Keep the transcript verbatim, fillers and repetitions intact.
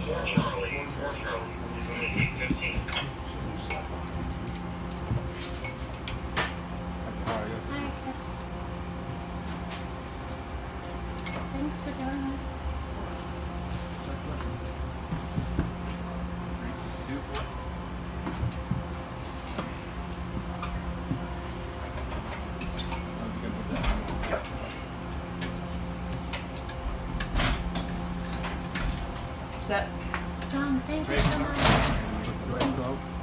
Thanks for doing this. Three, two, four. Set. Strong. Thank you Great. so much. Go ahead, so